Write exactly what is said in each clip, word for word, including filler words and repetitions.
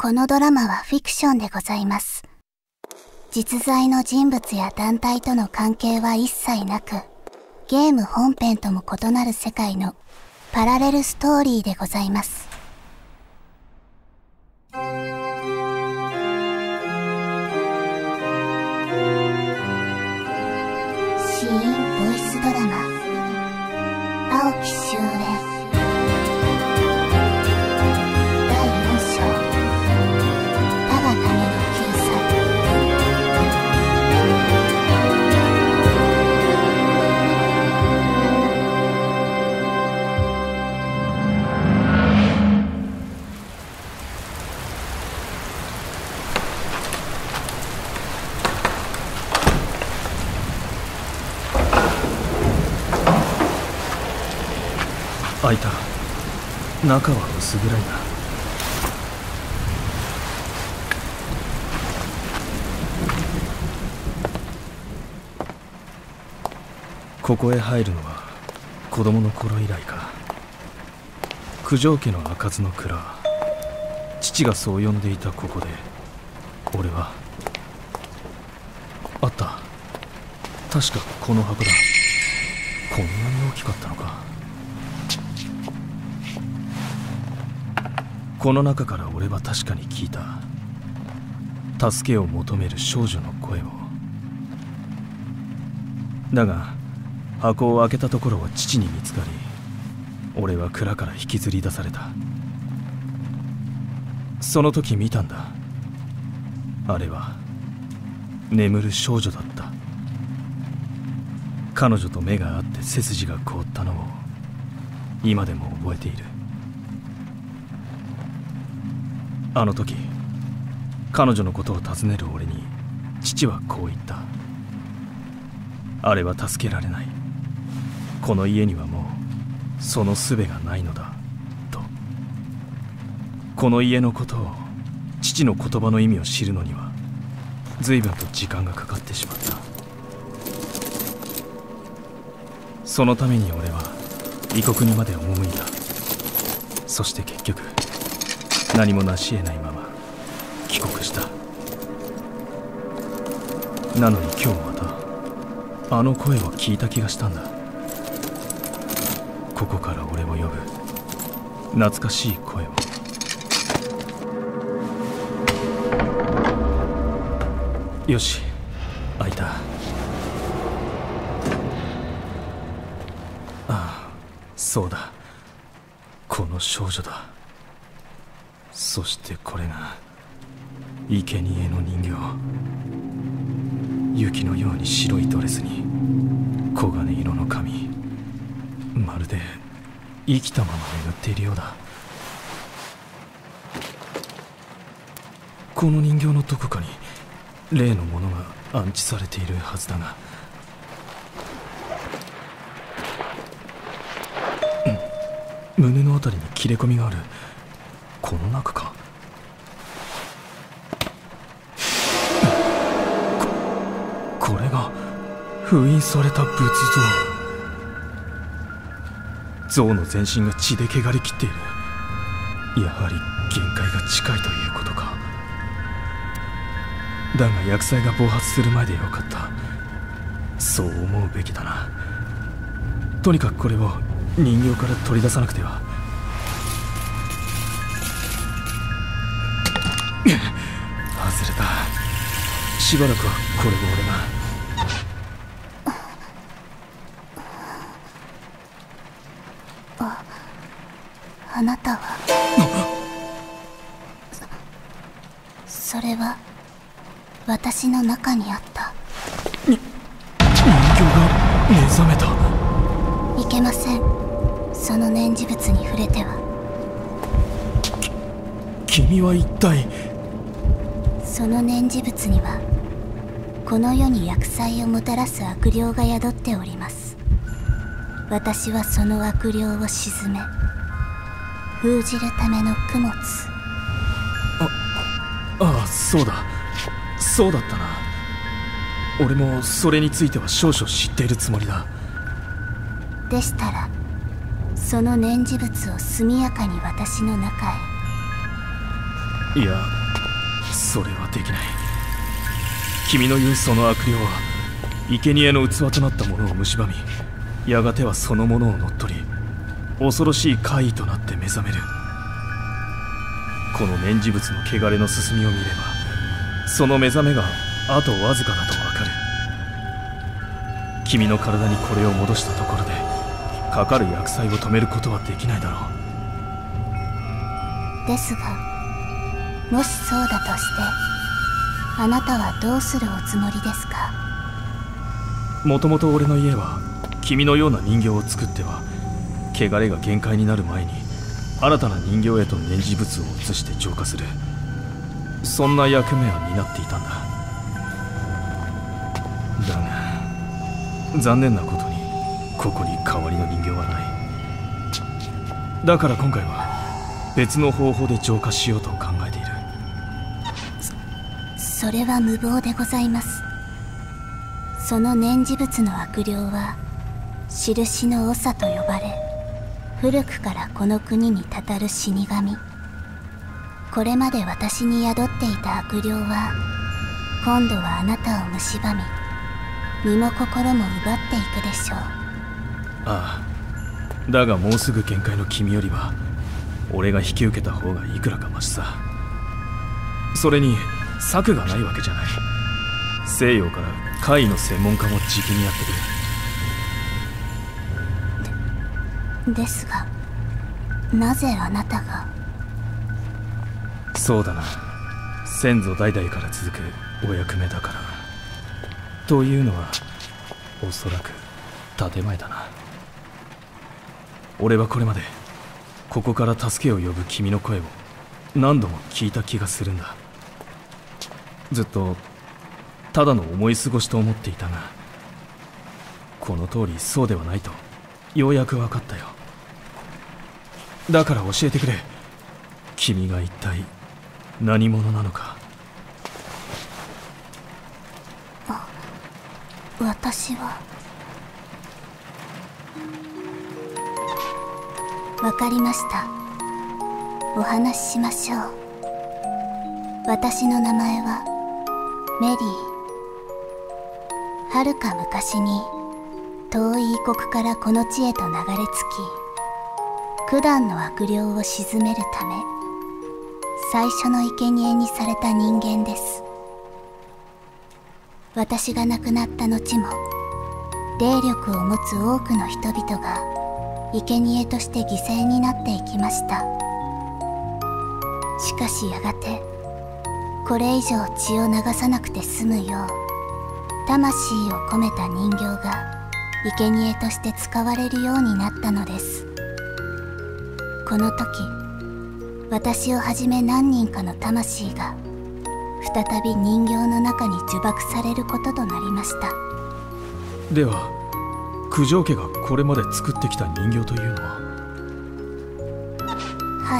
このドラマはフィクションでございます。実在の人物や団体との関係は一切なく、ゲーム本編とも異なる世界のパラレルストーリーでございます。シーンボイスドラマ、青き終焉。 開いた。中は薄暗いな。ここへ入るのは子供の頃以来か。九条家の開かずの蔵、父がそう呼んでいたここで俺はあった。確かこの箱だ。こんなに大きかったのか。この中から俺は確かに聞いた。助けを求める少女の声を。だが箱を開けたところを父に見つかり、俺は蔵から引きずり出された。その時見たんだ。あれは眠る少女だった。彼女と目が合って背筋が凍ったのを今でも覚えている。あの時彼女のことを尋ねる俺に父はこう言った。あれは助けられない。この家にはもうその術がないのだと。この家のことを、父の言葉の意味を知るのには随分と時間がかかってしまった。そのために俺は異国にまで赴いた。そして結局何も成し得ないまま帰国した。なのに今日またあの声を聞いた気がしたんだ。ここから俺を呼ぶ懐かしい声を。よし、開いた。ああ、そうだ、この少女だ。そしてこれが生贄の人形。雪のように白いドレスに黄金色の髪、まるで生きたまま眠っているようだ。この人形のどこかに例のものが安置されているはずだが、うん、胸のあたりに切れ込みがある。この中か。こ、これが封印された仏像。像の全身が血で汚れきっている。やはり限界が近いということか。だが厄災が暴発する前でよかった。そう思うべきだな。とにかくこれを人形から取り出さなくては。外れた。しばらくはこれで俺が。 あ、あなたは。そ、それは私の中にあった。 に、人形が目覚めた。 いけません。その念持物に触れては。 き、君は一体。 その念持物にはこの世に厄災をもたらす悪霊が宿っております。私はその悪霊を鎮め封じるための供物。 あ、ああ、そうだそうだったな。俺もそれについては少々知っているつもりだ。 でしたらその念持物を速やかに私の中へ。 いや、 それはできない。君の言うその悪霊は生贄の器となったものを蝕み、やがてはそのものを乗っ取り、恐ろしい怪異となって目覚める。この念持物の汚れの進みを見れば、その目覚めがあとわずかだとわかる。君の体にこれを戻したところで、かかる厄災を止めることはできないだろう。ですが、もしそうだとして、あなたはどうするおつもりですか？ もともと俺の家は君のような人形を作っては汚れが限界になる前に新たな人形へと念持物を移して浄化する、そんな役目を担っていたんだ。だが残念なことにここに代わりの人形はない。だから今回は別の方法で浄化しようと考えている。 それは無謀でございます。その念持物の悪霊は印の長と呼ばれ、古くからこの国にたたる死神。これまで私に宿っていた悪霊は今度はあなたを蝕み、身も心も奪っていくでしょう。 ああ、だがもうすぐ限界の君よりは俺が引き受けた方がいくらかマシさ。それに策がないわけじゃない。西洋から怪異の専門家もじきにやってくる。 で、ですが、なぜあなたが？ そうだな、先祖代々から続くお役目だから。というのはおそらく建前だな。俺はこれまでここから助けを呼ぶ君の声を何度も聞いた気がするんだ。ずっとただの思い過ごしと思っていたが、この通りそうではないとようやく分かったよ。だから教えてくれ、君が一体何者なのか。 あ、私は。わかりました。お話ししましょう。私の名前はメリー。はるか昔に遠い異国からこの地へと流れ着き、九段の悪霊を鎮めるため最初の生贄にされた人間です。私が亡くなった後も霊力を持つ多くの人々が生贄として犠牲になっていきました。しかしやがてこれ以上血を流さなくて済むよう、魂を込めた人形が生贄として使われるようになったのです。この時、私をはじめ何人かの魂が再び人形の中に呪縛されることとなりました。 では九条家がこれまで作ってきた人形というのは？ はい、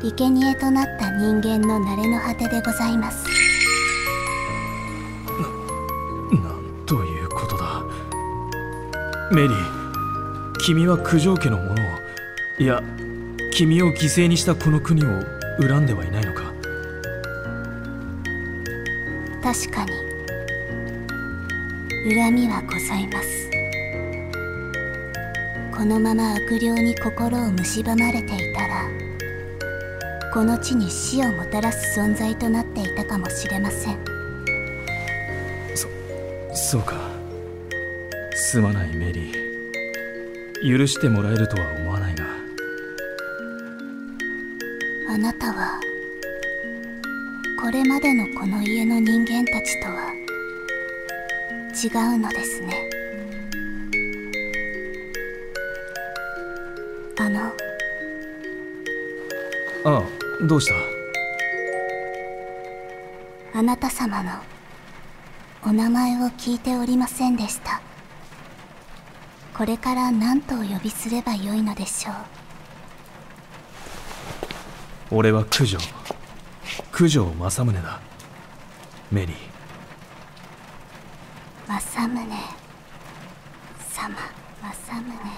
生贄となった人間の慣れの果てでございます。 な、なんということだ。メリー、君は九条家のものを、いや君を犠牲にしたこの国を恨んではいないのか？ 確かに恨みはございます。このまま悪霊に心を蝕まれていたら、この地に死をもたらす存在となっていたかもしれません。 そ、そうか。すまないメリー。許してもらえるとは思わないが。 あなたはこれまでのこの家の人間たちとは違うのですね。あのああ、どうした？ あなた様のお名前を聞いておりませんでした。これから何とお呼びすればよいのでしょう。 俺は九条九条正宗だ。メリー。 正宗様、正宗。